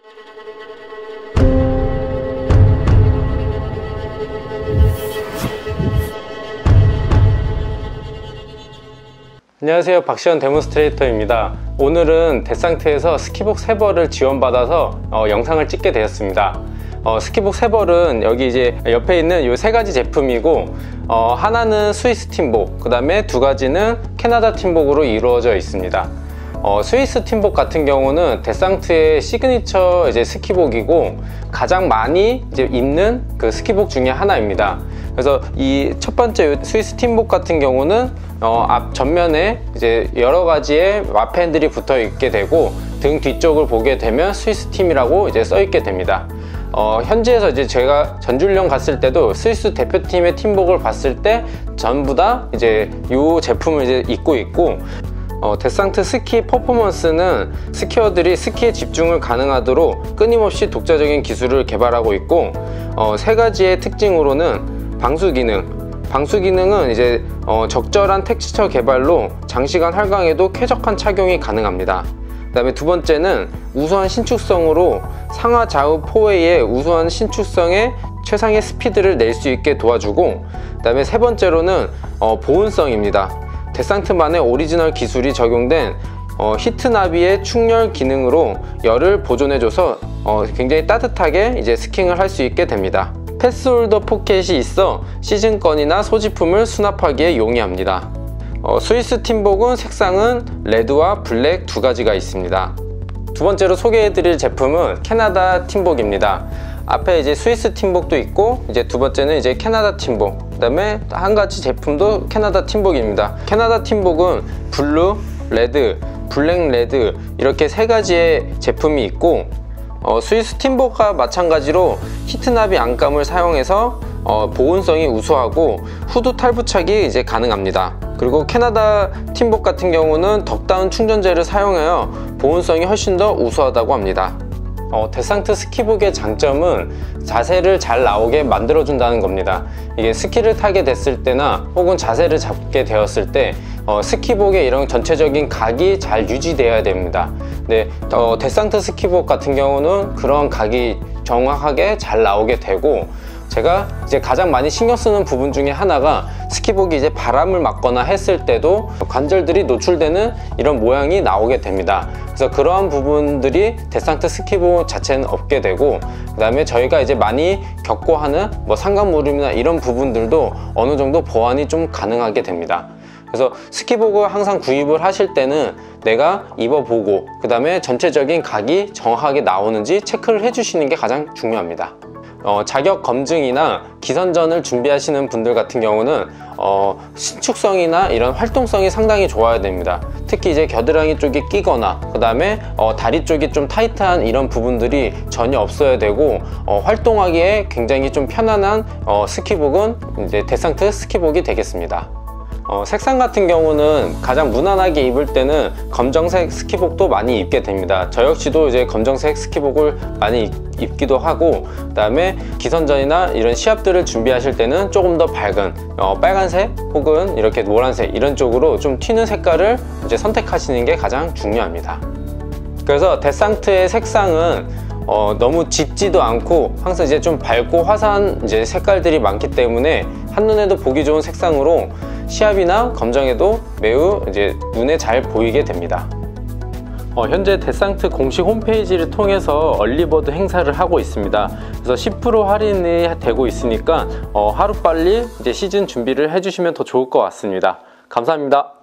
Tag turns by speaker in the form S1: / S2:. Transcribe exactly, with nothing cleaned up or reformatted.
S1: 안녕하세요, 박시현 데몬스트레이터입니다. 오늘은 데상트에서 스키복 세 벌을 지원받아서 어, 영상을 찍게 되었습니다. 어, 스키복 세 벌은 여기 이제 옆에 있는 이 세 가지 제품이고, 어, 하나는 스위스 팀복, 그 다음에 두 가지는 캐나다 팀복으로 이루어져 있습니다. 어, 스위스 팀복 같은 경우는 데상트의 시그니처 이제 스키복이고 가장 많이 이제 입는 그 스키복 중에 하나입니다. 그래서 이 첫 번째 스위스 팀복 같은 경우는 어, 앞 전면에 이제 여러 가지의 와펜들이 붙어 있게 되고 등 뒤쪽을 보게 되면 스위스 팀이라고 이제 써 있게 됩니다. 어, 현지에서 이제 제가 전주령 갔을 때도 스위스 대표팀의 팀복을 봤을 때 전부 다 이제 이 제품을 이제 입고 있고, 어, 데상트 스키 퍼포먼스는 스키어들이 스키에 집중을 가능하도록 끊임없이 독자적인 기술을 개발하고 있고, 어, 세 가지의 특징으로는 방수 기능, 방수 기능은 이제 어, 적절한 텍스처 개발로 장시간 활강에도 쾌적한 착용이 가능합니다. 그 다음에 두 번째는 우수한 신축성으로 상하 좌우 포웨이의 우수한 신축성에 최상의 스피드를 낼 수 있게 도와주고, 그 다음에 세 번째로는 어, 보온성입니다. 데상트만의 오리지널 기술이 적용된 어, 히트 나비의 충렬 기능으로 열을 보존해줘서 어, 굉장히 따뜻하게 이제 스킹을 할 수 있게 됩니다. 패스홀더 포켓이 있어 시즌권이나 소지품을 수납하기에 용이합니다. 어, 스위스 팀복은 색상은 레드와 블랙 두 가지가 있습니다. 두 번째로 소개해드릴 제품은 캐나다 팀복입니다. 앞에 이제 스위스 팀복도 있고, 이제 두 번째는 이제 캐나다 팀복, 그 다음에 한 가지 제품도 캐나다 팀복입니다. 캐나다 팀복은 블루, 레드, 블랙 레드 이렇게 세 가지의 제품이 있고, 어, 스위스 팀복과 마찬가지로 히트나비 안감을 사용해서 어, 보온성이 우수하고 후드 탈부착이 이제 가능합니다. 그리고 캐나다 팀복 같은 경우는 덕다운 충전재를 사용하여 보온성이 훨씬 더 우수하다고 합니다. 어, 데상트 스키복의 장점은 자세를 잘 나오게 만들어 준다는 겁니다. 이게 스키를 타게 됐을 때나 혹은 자세를 잡게 되었을 때 어, 스키복의 이런 전체적인 각이 잘 유지되어야 됩니다. 네, 어, 데상트 스키복 같은 경우는 그런 각이 정확하게 잘 나오게 되고, 제가 이제 가장 많이 신경 쓰는 부분 중에 하나가 스키복이 이제 바람을 맞거나 했을 때도 관절들이 노출되는 이런 모양이 나오게 됩니다. 그래서 그러한 부분들이 데상트 스키복 자체는 없게 되고, 그 다음에 저희가 이제 많이 겪고 하는 뭐 상간무림이나 이런 부분들도 어느 정도 보완이 좀 가능하게 됩니다. 그래서 스키복을 항상 구입을 하실 때는 내가 입어보고 그 다음에 전체적인 각이 정확하게 나오는지 체크를 해주시는 게 가장 중요합니다. 어, 자격 검증이나 기선전을 준비하시는 분들 같은 경우는 어, 신축성이나 이런 활동성이 상당히 좋아야 됩니다. 특히 이제 겨드랑이 쪽이 끼거나 그 다음에 어, 다리 쪽이 좀 타이트한 이런 부분들이 전혀 없어야 되고, 어, 활동하기에 굉장히 좀 편안한 어, 스키복은 이제 데상트 스키복이 되겠습니다. 어, 색상 같은 경우는 가장 무난하게 입을 때는 검정색 스키복도 많이 입게 됩니다. 저 역시도 이제 검정색 스키복을 많이 입기도 하고, 그 다음에 기선전이나 이런 시합들을 준비하실 때는 조금 더 밝은 어, 빨간색 혹은 이렇게 노란색 이런 쪽으로 좀 튀는 색깔을 이제 선택하시는 게 가장 중요합니다. 그래서 데상트의 색상은 어, 너무 짙지도 않고 항상 이제 좀 밝고 화사한 이제 색깔들이 많기 때문에 한눈에도 보기 좋은 색상으로 시합이나 검정에도 매우 이제 눈에 잘 보이게 됩니다. 어, 현재 데상트 공식 홈페이지를 통해서 얼리버드 행사를 하고 있습니다. 그래서 십 퍼센트 할인이 되고 있으니까 어, 하루빨리 이제 시즌 준비를 해주시면 더 좋을 것 같습니다. 감사합니다.